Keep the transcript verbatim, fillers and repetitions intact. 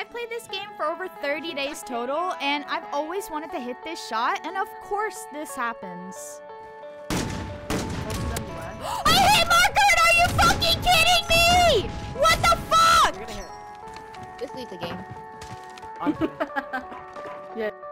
I've played this game for over thirty days total, and I've always wanted to hit this shot, and of course this happens. I hit Margaret! Are you fucking kidding me? What the fuck? Just leave the game. Yeah.